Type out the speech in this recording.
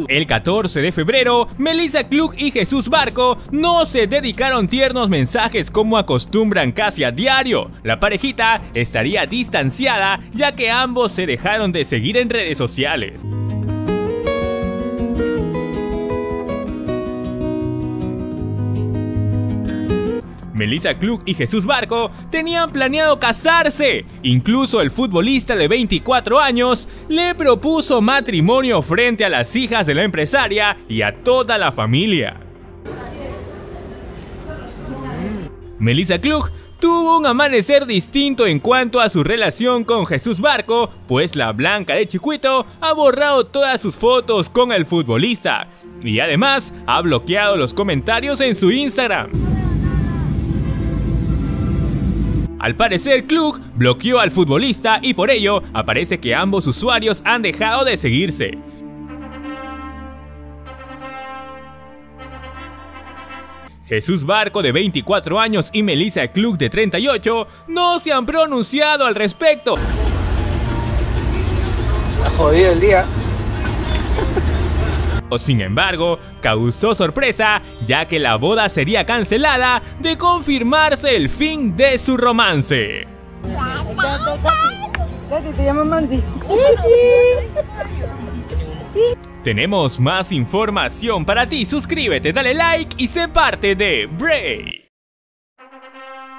El 14 de febrero, Melissa Klug y Jesús Barco no se dedicaron tiernos mensajes como acostumbran casi a diario. La parejita estaría distanciada ya que ambos se dejaron de seguir en redes sociales. Melissa Klug y Jesús Barco tenían planeado casarse. Incluso el futbolista de 24 años le propuso matrimonio frente a las hijas de la empresaria y a toda la familia. Melissa Klug tuvo un amanecer distinto en cuanto a su relación con Jesús Barco, pues la Blanca de Chicuito ha borrado todas sus fotos con el futbolista y además ha bloqueado los comentarios en su Instagram. Al parecer, Klug bloqueó al futbolista y por ello aparece que ambos usuarios han dejado de seguirse. Jesús Barco, de 24 años, y Melissa Klug, de 38, no se han pronunciado al respecto. Está jodido el día. Sin embargo, causó sorpresa ya que la boda sería cancelada de confirmarse el fin de su romance. Te llamo Mandy. Tenemos más información para ti, suscríbete, dale like y sé parte de Bray.